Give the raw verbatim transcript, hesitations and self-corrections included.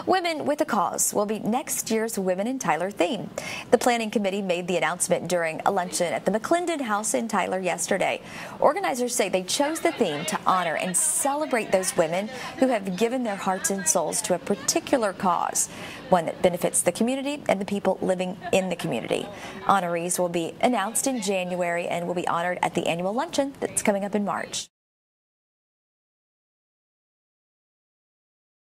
Women with a Cause will be next year's Women in Tyler theme. The planning committee made the announcement during a luncheon at the McClendon House in Tyler yesterday. Organizers say they chose the theme to honor and celebrate those women who have given their hearts and souls to a particular cause, one that benefits the community and the people living in the community. Honorees will be announced in January and will be honored at the annual luncheon that's coming up in March.